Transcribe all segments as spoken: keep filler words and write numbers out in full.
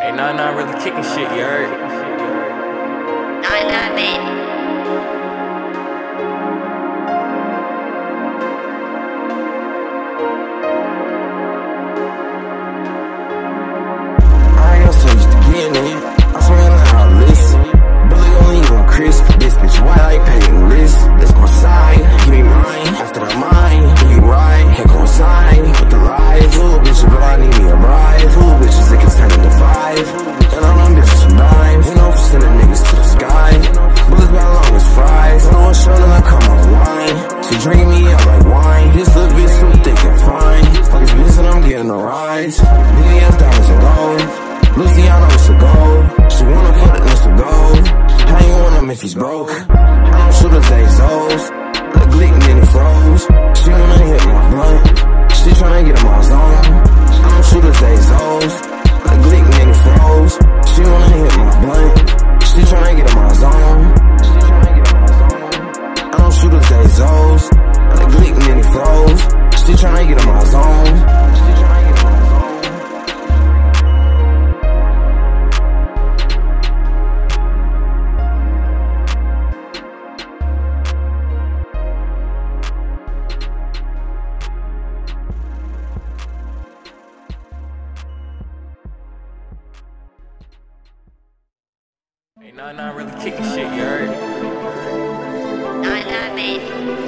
Ain't nah nah really kicking shit, you heard? Nah nah baby. I got so used to getting it. I swear like I listen. Billy only even crisp. This bitch white like paying wrist. That's my side. Give me mine. After the mine. Can you ride? Can't coincide with the lies. Little bitches, but I need me a bride. Little bitches, they can turn into five. And all them bitches some dimes. You know, for sending niggas to the sky. Bullets about long as fries. No one showing I come on wine. She drinking me up like wine. This little bitch so thick and fine. Fuck this bitch and I'm getting a rise. V S diamonds and gold. Luciano, it's a gold. She wanna fuck it, it's a gold. How you want him if he's broke? I don't shoot his days O's. The glick and then he froze. She wanna hit my blunt. She tryna get him on zone. I don't shoot his days O's. The glick and then he froze. She wanna hit my blunt. She tryna get him on zone. I don't shoot his days O's. The glick and then he froze. She tryna get him on zone. Ain't nah nah really kicking shit, you heard? Nah nah baby.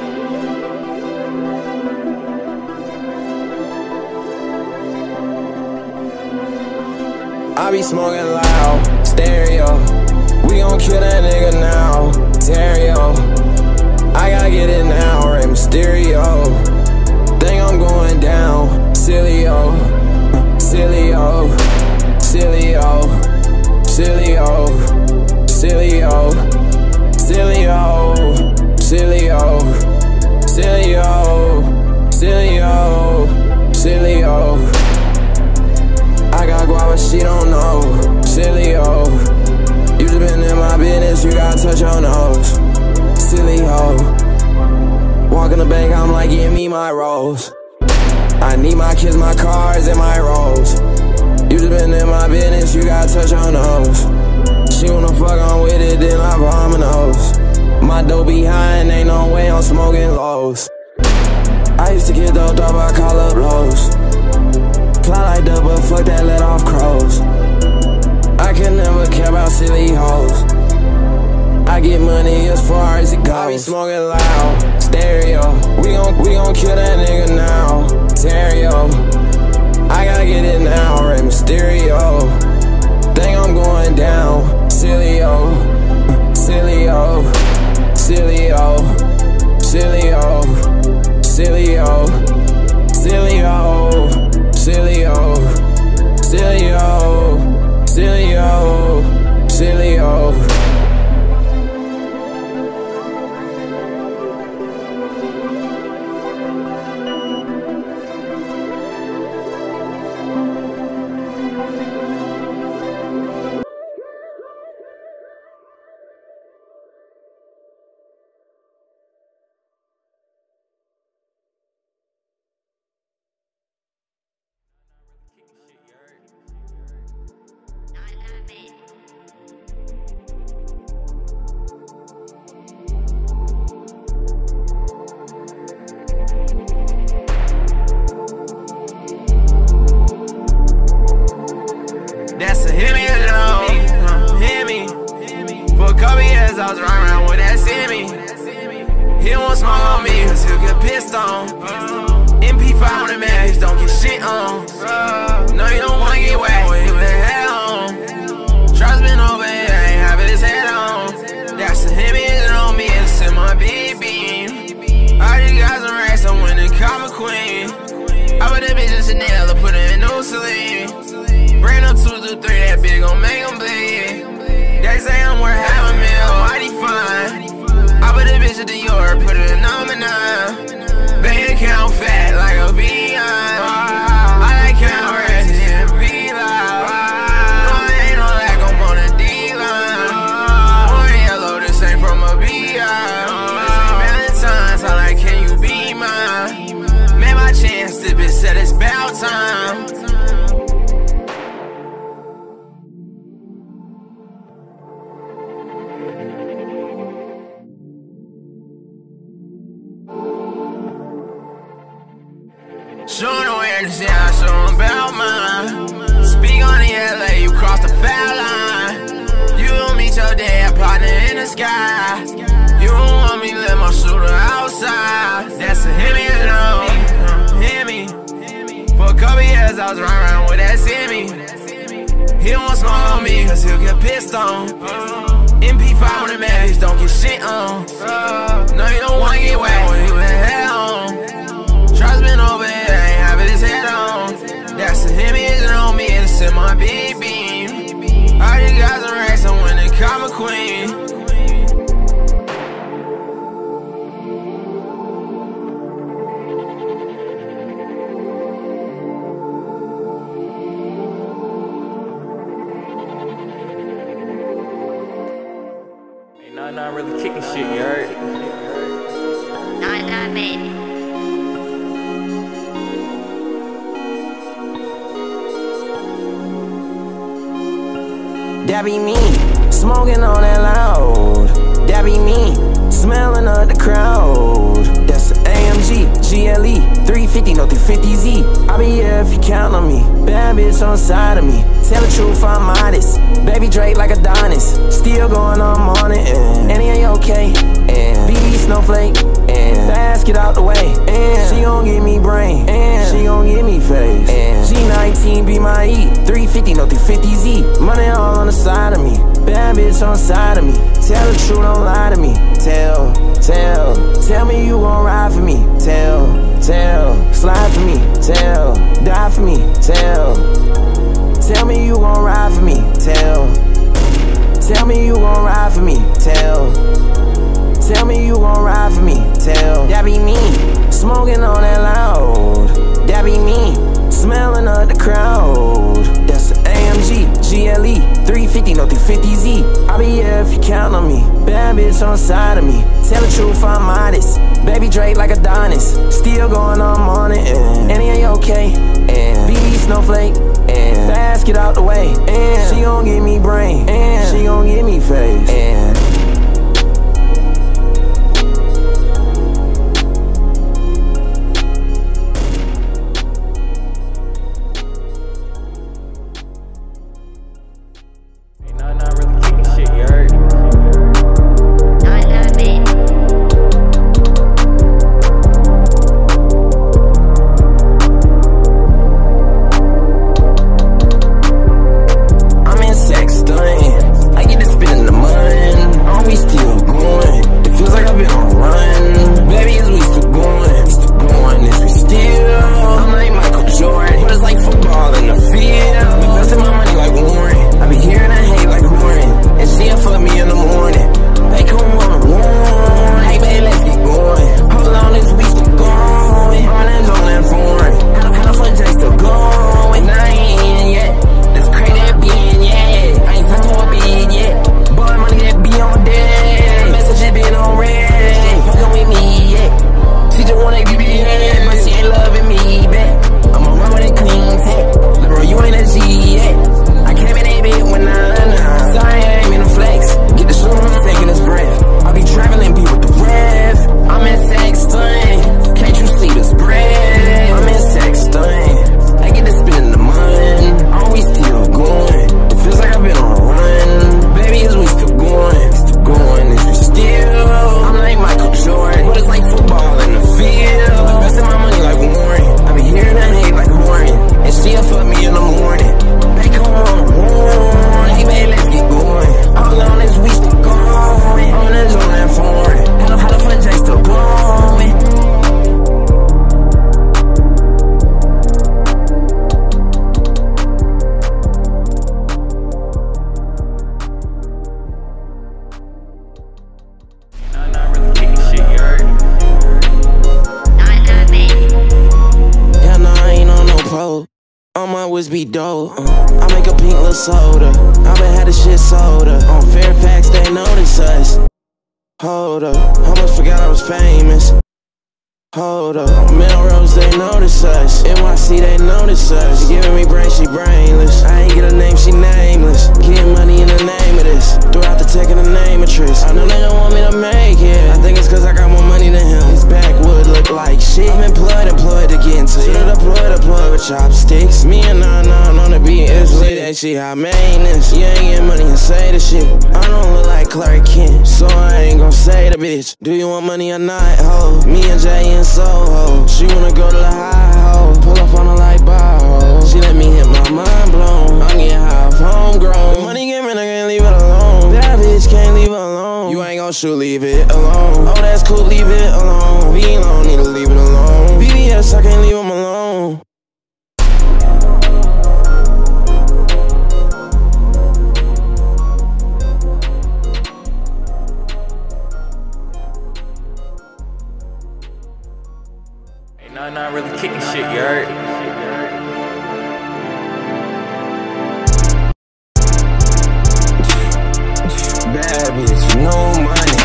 I be smoking loud, stereo. We gon' kill that nigga now, Terrio. I gotta get it now, Rey Mysterio. Think I'm going down, Silly-o, Silly-o, Silly-o, Silly-o. Silly-o, Silly-o, Silly-o, Silly-o, Silly-o, Silly-o. I got guava, she don't know, Silly-o. You just been in my business, you gotta touch your nose, Silly-o. Walk in the bank, I'm like, give me my rolls. I need my kids, my cars, and my rolls. You just been in my business, you gotta touch your nose. She wanna fuck on with it, then I vomit nose. My dough behind, ain't no way I'm smoking lows. I used to get doped up, I call up lows. Fly like that, but fuck that, let off crows. I can never care about silly hoes. I get money as far as it goes. I be smoking loud, stereo. We gon' we gon' kill that nigga now, Terrio. I gotta get it now, Rey Mysterio. Think I'm going down, Silly-o, Silly-o, Silly-o, Silly-o, Silly-o, Silly-o, Silly-o, Silly-o, Silly-o, Silly-o. That's a hit me alone, hit me. For a couple years I was running around with that semi. He won't smoke on me cause he'll get pissed on. M P five on the man, he don't get shit on. No, you don't wanna get wet with him with the head on. Trust been over here, ain't having his head on. That's a hit me on me, it's in my big beam. I just got some racks, I'm winning Karma Queen. I put that bitch in Chanel, I put her in no Celine. Bring up two two three, that bitch gon' make them bleed. They say I'm worth half a mil, mighty fine. I put that bitch at the yard, put it in number nine. Bank account fat like a beehive. I like count rest and be live. awareness, yeah, I show them about mine. Speak on the L A, you cross the foul line. You don't meet your dad partner in the sky. You don't want me to let my shooter outside. That's a Hemi, you know, Hemi. For a couple years I was running around with that Simi. He don't smoke on me cause he'll get pissed on. M P five on the match, don't get shit on. No, you don't wanna get wet when you been head on. Trust been over here, ain't having his head on. That's the Hemi, isn't on me, it's in my big beam. All these guys are racks, I'm winning Karma Queen. Nah, nah, really kicking shit, you heard? Nah, nah, baby. That be me, smoking on that loud. That be me, smelling of the crowd. That's the A M G, G L E, three fifty, no three fifty Z. I be here if you count on me. Bad bitch on the side of me. Tell the truth, I'm modest. Baby Drake like Adonis. Still going on morning, and Annie, are you okay? And B B Snowflake, and basket out the way. And she gon' give me brain, and she gon' give me face. And G nineteen be my E, three fifty, no three fifty Z. Money all on the side of me. Bad bitch on the side of me. Tell the truth, don't lie to me. Tell, tell, tell me you gon' ride for me. Tell, tell, slide for me. Tell, die for me. Tell, tell me you gon' ride for me. Tell, tell me you gon' ride for me. Tell, tell me you gon' ride for me. Tell, that be me, smoking on that loud. That be me, smelling of the crowd. That's the A M G, G L E, three fifty, no three fifty Z. I be here if you count on me. Bad bitch on the side of me. Tell the truth, I'm modest. Baby Drake like Adonis. Still going on morning, and Annie, are you okay? And B B Snowflake, and basket out the way. And she gon' give me brain, and she gon' give me face. And Nah, nah, really kicking shit, you heard? Nah, nah, baby. I'm in Sexton. I get to spit in the mud. Are we still going? It feels like I've been on a run. Baby, is we still going? Still going? Is we still? I'm like Michael Jordan, but it's like football in the field. Be busting my money like Warren. I be hearing that hate like Warren, and she'll fuck me in the morning. They come on the warn. Hey, baby, let's get going. Hold on, this we still going. On and on and foreign. How the fuck Jay still going? I ain't in yet. That's crazy that being yet. I ain't talking about being yet. Boy, money that be on deck. Message that been on red. Fucking with me yet. She just wanna give me head, but she ain't loving me back. I'ma run with a clean tech. But bro, you ain't a G yet. I came in a bit when I know. Sorry, I ain't mean to flex. Get the show, I'm taking his breath. I be traveling, be with the rev. I'm in Sexton. Can't you see this bread? I'm in Sexton. I get to spit in the mud. Are we still going? It feels like I've been on a run. Baby, is we still going? Still going? Is we still? I'm like Michael Jordan, but it's like football in the field. Investing my money like Warren. I be hearing that hate like Warren, and she'll fuck me in the morning. They come on the warn. Hey, baby, let's get going. Hold on, is we still going? On and on and foreign. How the, how the fuck Jay still going? Nah, nah, really kicking shit, you heard? Nah, nah, baby. Yeah, no, I ain't on no pro. All my whiz be dope. Uh, I make a pink little soda. I been had this shit soda. On Fairfax, they notice us. Hold up, almost forgot I was famous. Hold up, Melrose, they notice us. N Y C, they notice us. She giving me brain, she brainless. I ain't get a name, she nameless. Getting money in the name of this. Throughout the tech in the name of Trish. I know they don't want me to make it. I think it's cause I got more money than him. His backwood look like shit. I'm employed, employed to get into it. Should've deployed, deployed, like she high maintenance. You ain't getting money and say the shit. I don't look like Clark Kent, so I ain't gon' say the bitch. Do you want money or not, ho? Me and Jay in Soho. She wanna go to the high ho. Pull up on her like Baho. She let me hit my mind blown. I'm getting high off homegrown. The money game and I can't leave it alone. That bitch can't leave it alone. You ain't gon' shoot, leave it alone. Oh, that's cool, leave it alone. V long, need to leave it alone. V V S, I can't leave him alone. Nah, not really kicking shit, you heard? Bad bitch, no money,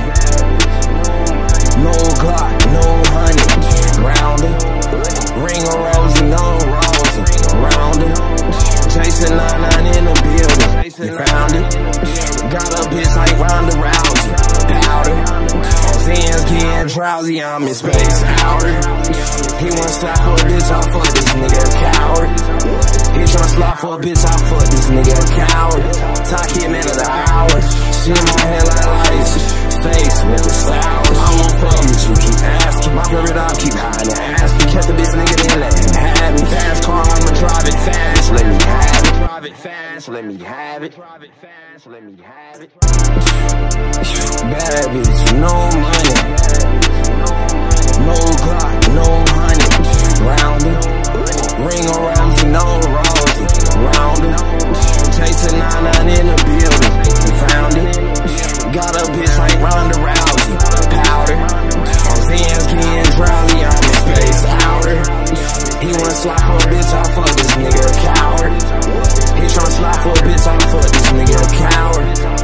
no Glock, no honey. Round it, ring a rosy, no rosy. Round it, chasing nine nine in the building. You found it, got a bitch like Ronda Rousey. Powder, Zans getting drowsy, I'm in space outer. He wanna slap for a bitch, I fuck this nigga a coward. He tryna slap for a bitch, I fuck this nigga a coward. Talk him into the hour. She in my head like lights. Face with the sour. I won't fuck with you, keep asking. My favorite, I'll keep hiding the ass. We kept the bitch nigga, then let him have it. Fast car, I'ma drive it fast. Let me have it. Drive it fast, let me have it. Drive it fast, let me have it. Bad bitch, no money. No Glock, no honey. Round it, ring around you, no rosy. Round it, chasing nine nine in the building. You found it, got a bitch like Ronda Rousey. Powder, Zans getting drowsy, I'm in space outer. He wanna slap for a bitch, I fuck this nigga a coward. He tryna slap for a bitch, I fuck this nigga a coward.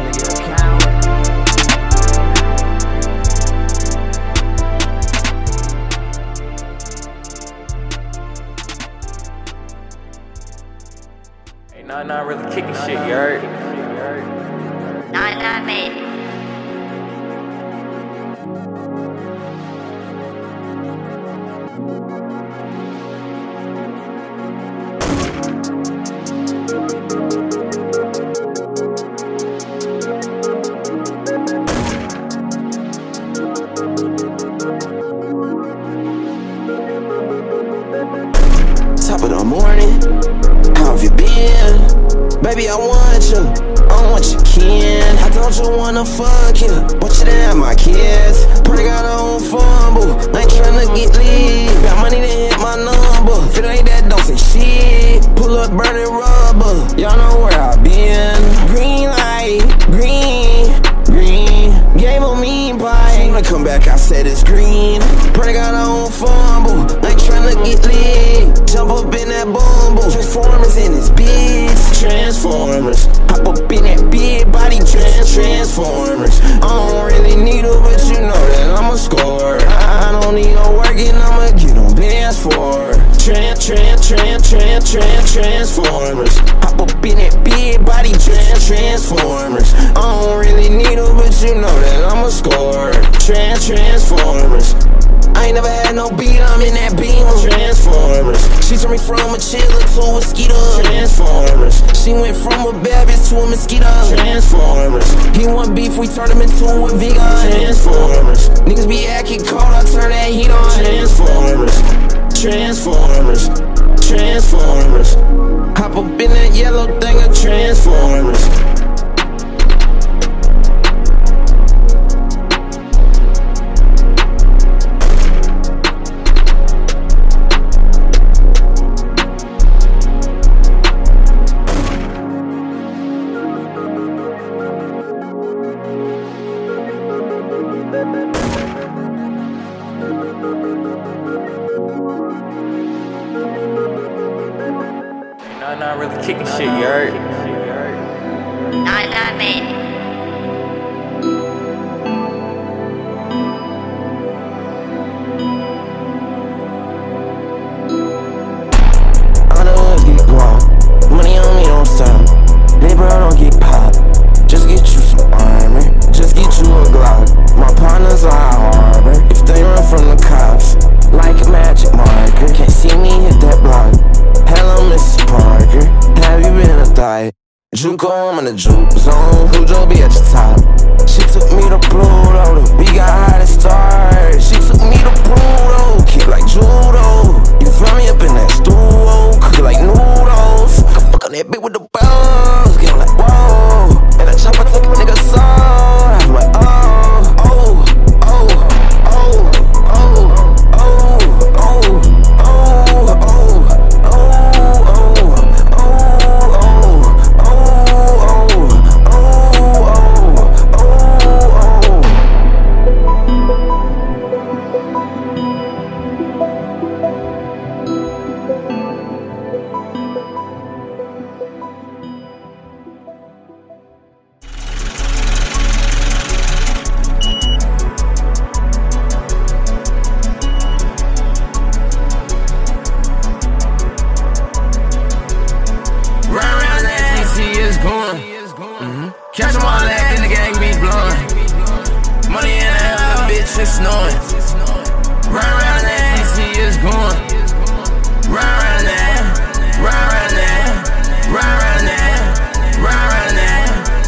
Nah, not really kicking shit, you heard? Nah, nah, baby. Top of the morning, how have you been? Baby, I want you, I want your kin. I don't you wanna fuck you, but you didn't have my kids. Pretty got her own fumble, I ain't tryna get lit. Got money to hit my number, if it ain't that, don't say shit. Pull up burning rubber, y'all know where I been. Green light, green, green. Game on me pie, when I come back I said it's green. Pretty got her own fumble, I ain't tryna get lit. Jump up in that bumble, Transformers in this bitch. Transformers, hop up in that big body. Trans Transformers. I don't really need her, but you know that I'm a scorer. I, I don't need no working, I'ma get on bands for her. Trans, trans, trans, trans, trans, Transformers. Hop up in that big body. Trans Transformers. I don't really need her, but you know that I'm a scorer. Trans Transformers. I ain't never had no beat, I'm in that beamer. Transformers. She turned me from a chiller to a mosquito. Transformers. She went from a bad bitch to a mosquito. Transformers. He want beef, we turn him into a vegan. Transformers. Niggas be acting cold, I turn that heat on. Transformers. Transformers. Transformers. Hop up in that yellow thing of Transformers. Nah, not really kicking shit, you heard? Nah, nah, baby. I don't get guap, money on me don't stop. Neighbor, I don't get pop. Just get you some armor, just get you a Glock. My partners are harbor, if they run from the cops, like a magic marker. Can't see me hit that block. Hello, Missus Parker, have you been a Juco, I'm in the juke zone. Who'll be at the top? She took me to Pluto. We got high to start. She took me to Pluto. Kick like judo. You find me up in that stool. Cook it like noodles. I fuck on that bitch with the balls. Get like whoa. And that chopper take a nigga soul. I'm like oh, oh, oh, oh, oh, oh, oh. Catch them all that in the gang be blowing. Money in that little bitch is snowing. Run around that, D C is going. Run around that, run around that, run around that, run around that.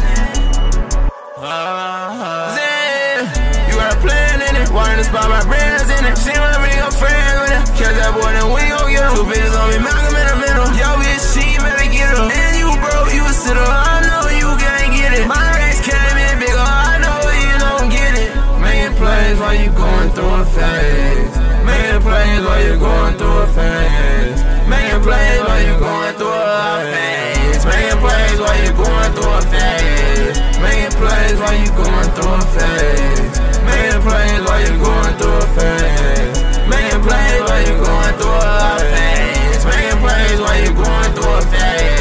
Uh, Zan, you got a plan in it. Wanting to spot my brands in it. She wanna bring her friends with it. Catch that boy, then we gon' get him. Two bitches on me, Malcolm in the middle. Yo, bitch, she better get him. And you broke, you a sitter. I know you can't get it. My race came in bigger, I know you don't get it. Making plays while you going through a phase. Making plays while you going through a phase. Making plays while you going through a phase. Making plays while you going through a phase. Making plays while you going through a phase. Making plays while you going through a phase. Making plays while you going through a phase. Making plays while you going through a phase.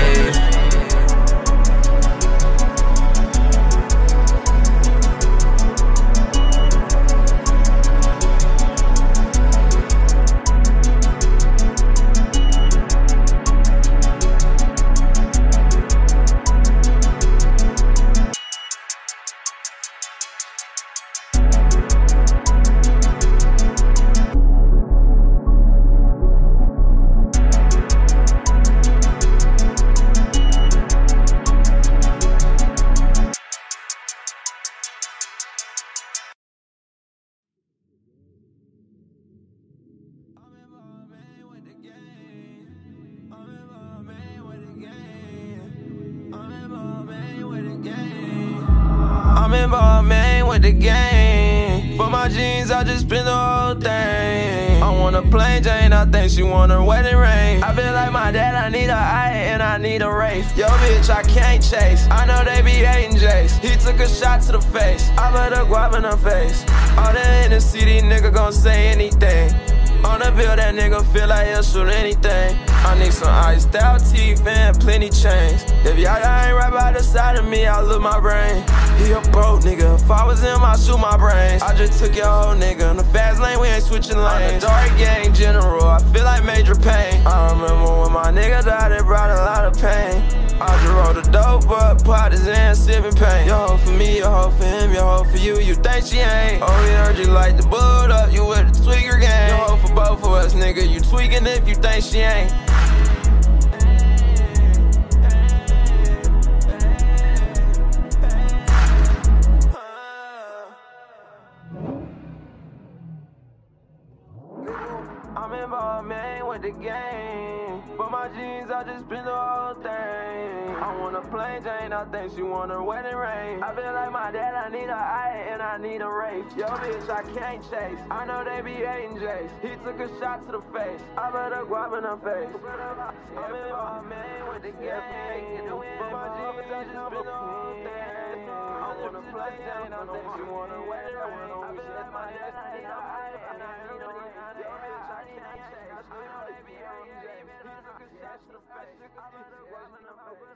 I'm in Balmain with the gang. For my jeans, I just spend the whole thing. I want a plain Jane, I think she want her wedding ring. I feel like my dad, I need a eye and I need a Wraith. Yo, bitch, I can't chase. I know they be hating Jace. He took a shot to the face. I put a guap in her face. All the in the city, nigga gon' say anything. On the bill, that nigga feel like he'll shoot anything. I need some iced out teeth and plenty chains. If y'all ain't right by the side of me, I'll lose my brain. He a broke nigga, if I was him, I'd shoot my brains. I just took your whole nigga, in the fast lane, we ain't switching lanes. I'm the dark gang general, I feel like major pain. I remember when my nigga died, it brought a lot of pain. I just rolled the dope up, partisan, sipping pain. Your hoe for me, your hoe for him, your hoe for you, you think she ain't. Oh, we heard you like the bullet up, you with the tweaker gang. Your hoe for both of us, nigga, you tweaking if you think she ain't. I'm in Balmain with the gang. For my jeans, I just spend the whole thing. I want a plain Jane, I think she want her wedding ring. I feel like my dad, I need a eye and I need a Wraith. Yo, bitch, I can't chase. I know they be hating Jace. He took a shot to the face. I put a guap in her face. I'm in Balmain with the gang. For my jeans, I just spend the whole thing. I want a plain Jane, I think she want her wedding ring. I feel like my dad, I need a eye and I need a Wraith. Yo, bitch, I can't chase. I know they be hating Jace. He took a shot to the face. I put a guap in her face.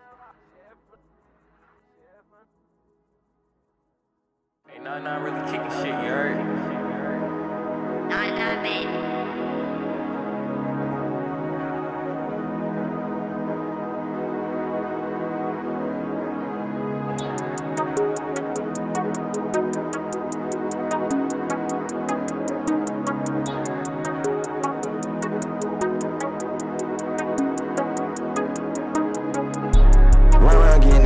Ain't nothing not really kicking shit, you heard? Nah, nah, man. Run around getting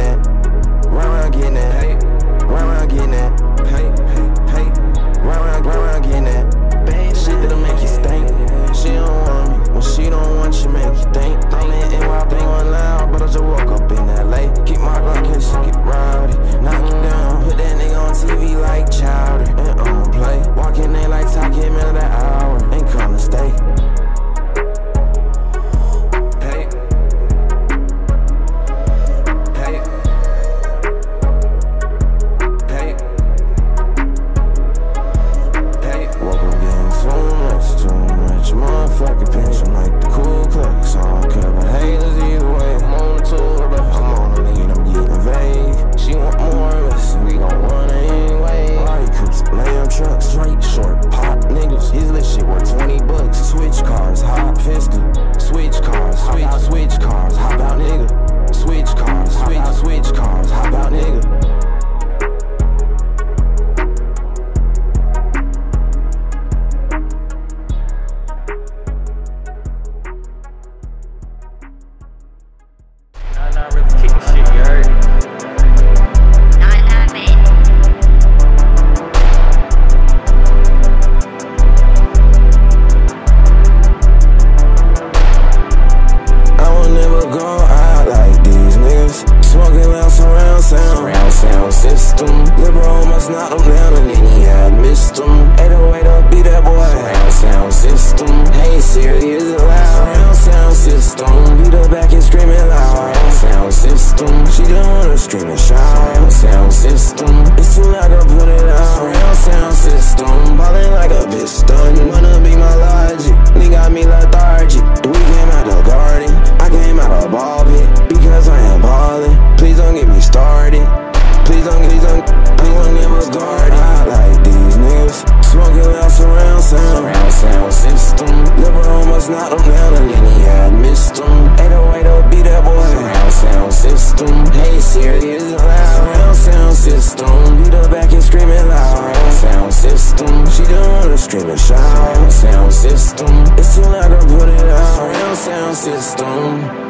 out surround sound. Surround sound system. Lil' bro must knock him down and then he had missed him. eight oh eight up, be that boy. Surround sound system. Ain't serious loud. Surround sound system. Beat her back and screaming loud. Surround sound system. She don't wanna scream and shout. Surround sound system. It's too loud, girl, put it out. Surround sound system. Ballin' like a bitch stun. Wanna be my logic. Nigga got me lethargic. We came out the garden. I came out of ball pit. Because I am ballin'. Please don't get me started. Please don't, please don't, please don't get me started. I like these niggas. Smoking loud surround sound. Surround sound system. Lil' bro must knock him down and then he had missed him. eight oh eight up, be that boy. Surround sound system. Hey, serious loud. Surround sound system. Beat her back and screaming loud. Surround sound system. She don't wanna scream and shout. Surround sound system. It's too loud, girl, put it out. Surround sound system.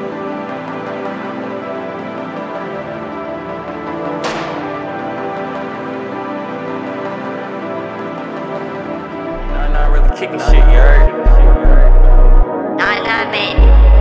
Kicking shit, you heard? Not that baby.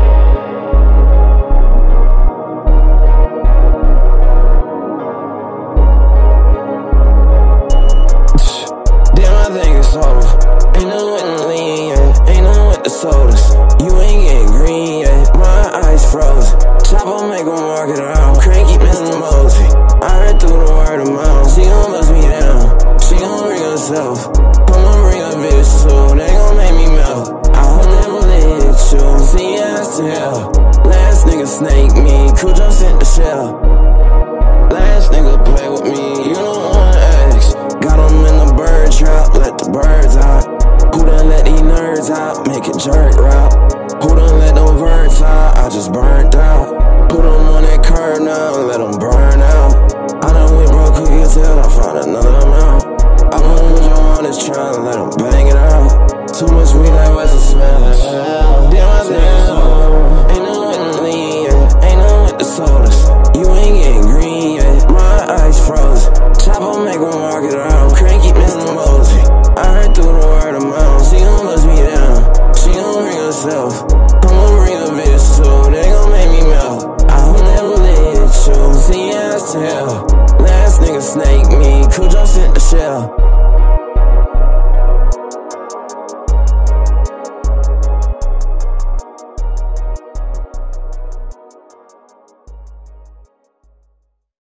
Damn, I think it's over. Ain't no with the lean yet. Ain't no with the sodas. You ain't getting green yet. My eyes froze. Chopper make 'em walk it around. Cranky Mister Mosby. I heard through the word of mouth. She gon' bust me down. She gon' bring herself. I'ma bring a bitch too. They gon' make me melt. I hope they believe you. See, ass to hell. Last nigga snake me. Crew just sent the shell. Last nigga play with me. You don't wanna ask. Got 'em in the bird trap. Let the birds out. Who done let these nerds out? Make it jerk rap. Who done let them birds out? I just burnt out. Put 'em on that curb now. Let 'em burn out. I done went broke cookies till I found another amount. I'm on your on this trying to let them bang it out. Too much weed, like what's the smell? Damn, I think it's over. Ain't no with the lean yet. Ain't no with the sodas. You ain't getting green yet. My eyes froze. Chopper make 'em walk it around. Cranky Mister Mosby. I heard through the word of mouth. She gon' bust me down. She gon' bring herself. I'ma bring a bitch too. They gon' make me melt. I hope they believe you. See, ass to hell. Last nigga snake me. Crew just sent the shell.